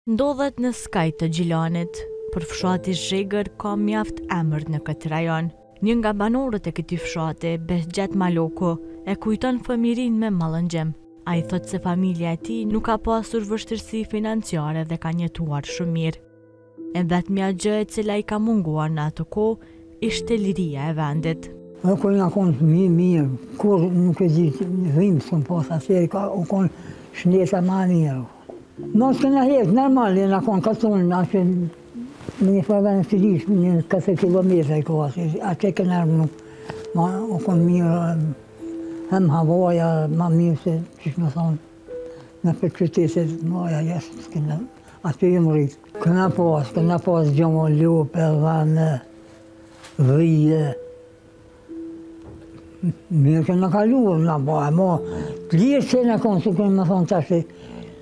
Ndodhet në skaj të Gjilanit, për fshati Zhegër ka mjaft emër në këtë rajon. Një nga banorët e këtij fshati, Behgjet Maloko, e kujton fëmirin me mallëngjem. Ai thot se familja e tij nuk ka pasur vështirësi financiare dhe ka jetuar shumë mirë. E vetmja gjë e cila i ka munguar në atë kohë ishte liria e vendit. Kur nga konë mirë, kur nuk e di dhimë së më posa, se u konë shnesa ma mirë. Mos këna jetë, normal, nga konë katonë, ashe në një farë në Silish, një 4 kilometra i kohë, atë këna nuk, u konë mirë, hem havoja, ma mirë se, që shme thonë, në për qytetet, moja jesë, këna, atë ju më rritë. Këna pas gjomo lupë, elvane, dhije, mirë që në kaluëm në bëhe, mo të lirë që në konë, që kënë më thonë të ashtë,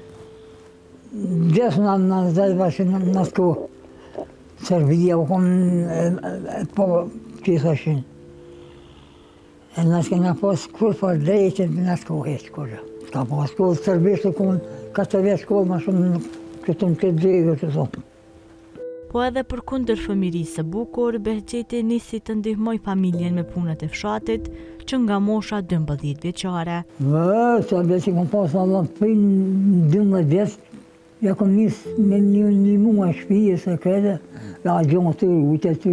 gjesë në zajva që në të kohë, Serbia u konë po që i thoshin. E nësë këna pas kur për drejtën në të kohë heqë kërë. Ka pas kohë Serbisë u konë 4 vjetë kohë ma shumë këtë në këtë dhejë që thonë. Po edhe për kundër fëmirisë së bukur, Behgjeti nisi të ndihmoj familjen me punët e fshatit, që nga mosha 12 vjeçare. Sa vjetë që kom pasë Allah për 12 vjetë, ja kom njësë me një mua shpije se krede, ja gjonë të ujtë të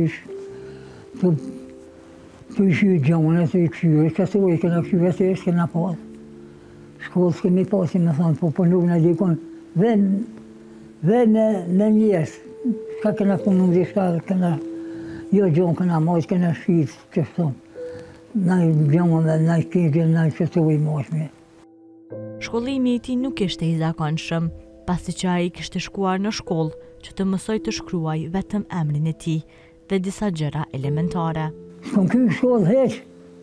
ishë gjonë, të i këshyre, që të ujë këna këshyre të ishë këna pasë. Shkollë s'kemi pasë, me thonë, po nuk në dikon, dhe me njësë. Ka këna punu dhe shkarë, këna, jo gjonë këna mojtë, këna shqitë, që shtonë. Na i gjonë dhe na i kikë, na i që të ujë moshme. Shkollimi i tij nuk ishte i zakonshëm, pasi që ai kishte shkuar në shkollë që të mësoj të shkruaj vetëm emrin e tij dhe disa gjëra elementare. S'kom kry shkollë heq,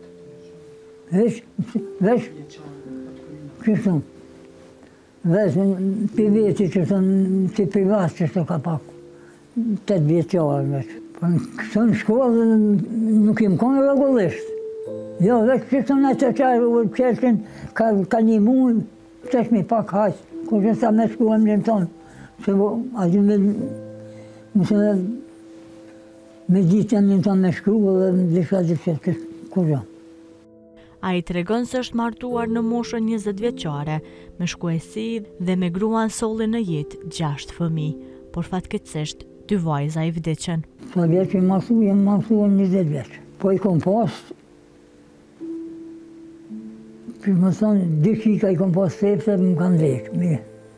veç, kështu, veç për veti që të privat që shto ka pak, 8 vjeqarë veç. Kështu në shkollë nuk im konë regullisht. Jo, veç kështu në të qërën ka një mund, qësh mi pak haqë, kur që sa me shkuam një tonë, që adi me ditën një tonë me shkru dhe disha që kur jo. A i tregon se është martuar në moshën 20 vjeçare, me shkuesi dhe me gruan solli në jetë 6 fëmijë, por fatkeqësisht 2 vajza i vdiqën. Sa vjetë i jem martuar 20 vjetë. Po i kom pasë, që më thonë, 2 qika i kom pasë sepse më kanë vekë, mirë.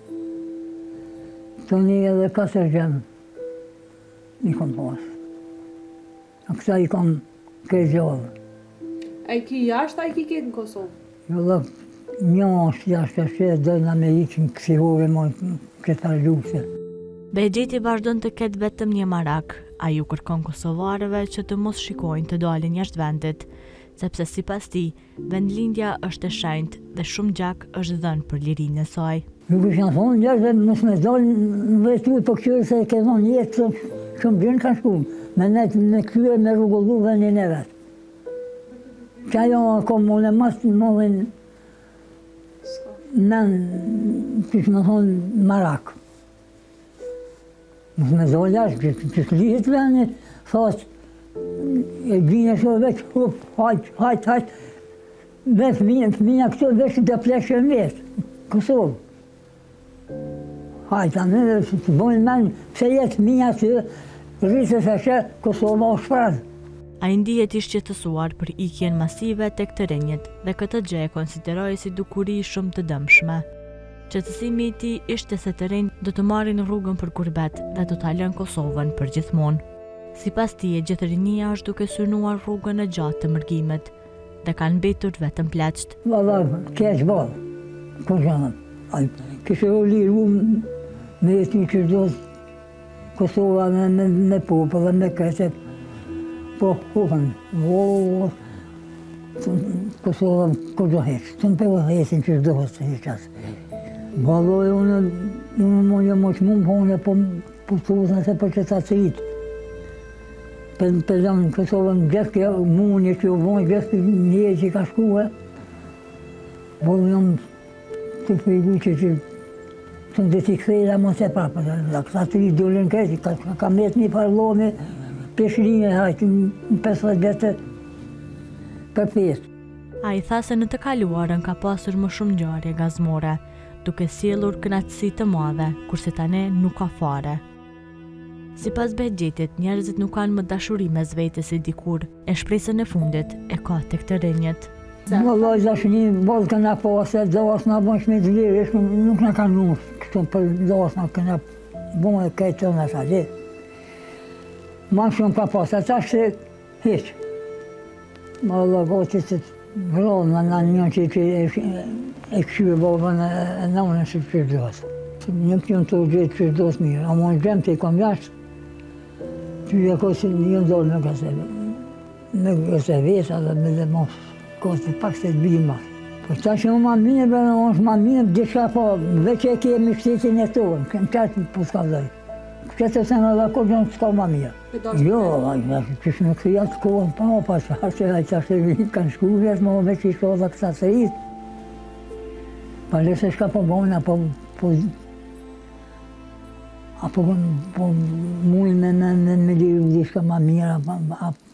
Të një edhe 4 gjemë i kom pasë. A këta i kom kërë gjallë. A i ki jashtë, a i ki ketë në Kosovë? Jo dhe një është jashtë, që e dojnë me ikin kësihore më këtë argjuse. Behgjeti vazhdon të ketë vetëm një marak, a ju kërkon kosovarëve që të mos shikojnë të dalin jashtë vendit, sepse sipas tij, vendlindja është e shenjtë dhe shumë gjak është dhënë për lirinë e saj. Nuk është janë thonë njerëzve mos me dalë në vetu për këtyre se ke thonë jetë shumë gjënë kanë shku, me këtyre me rrugullu vendin e vetë. Që ajo ako mone mas të mëllin men, që më thonë, marak. Mos me dalë jashtë, që të lihet vendit, thotë, e gjinja shumë veç, hajt, veç fëmija këto veç të pleshë në vetë, Kosovë. Hajt, anë dhe të bojnë men, pëse jetë fëmija të rritës e shë, Kosovë o shpradë. A i ndihet i shqetësuar për ikjen masive tek të rinjit dhe këtë gjë e konsideroi si dukuri shumë të dëmshme. Qetësimi i tij ishte se të rinjt do të marrin rrugën për kurbet dhe do ta lënë Kosovën për gjithmonë. Sipas tij, gjithë rinia është duke synuar rrugën e gjatë të mërgimit dhe kanë mbetur vetëm pleqt. Valla, keq balë, ku janë? Kështë e liru me jetu që do Kosova me popë dhe me këtë, po hukën, Kosova ku do heqë, të në përë heqin që do të heqas. Valoj, unë mënja më që mund, po unë po të usën se për që ta të rritë. Për zanë Kosovën gjithë mundje që u vojnë, gjithë një që ka shkuhe, po jam të frigu që Sunt de t'i kthej la mos e prapë, la këta 3 dolin kreti, ka met një parlame, peshrinë hajtë në 50 vete për 5. A I tha se në të kaluarën ka pasur më shumë ngjarje gazmore, duke sjellur kënaqësi të mëdha, kurse tani nuk ka fare. Sipas Behgjetit, njerëzit nuk kanë më dashuri mes vetes si dikur, e shpresën e fundit e ka tek të rinjët. Vallaj dashuri, boll këna pasë, dos na bën shme të lirë, nuk na kanë nush, këto për dos na këna bën e këtë na sa. Ma shumë ka pasë, ata se hiç. Vallaj goti të rronë në një që e këshyve babën e nëmën se përdos. Një kënë të gjithë përdos mirë, a më në gjemë të I kom jashtë, ty e kosi një ndorë në gëse vesa dhe me dhe mos, kosi pak se të bijë mas. Po ta që më mirë, është më mirë, diçka po, veç e kemi shtetin e tonë, kënë qatë po s'ka dhej. Këtë se në dhe kodë në s'ka më mirë. Jo, kështë në kësia të kohën pa që ashtë e vinë kanë shku vjetë, më veç I shko dhe kësa të rritë. Pa lese shka po bojnë, apo mujnë me liru dishka ma mirë,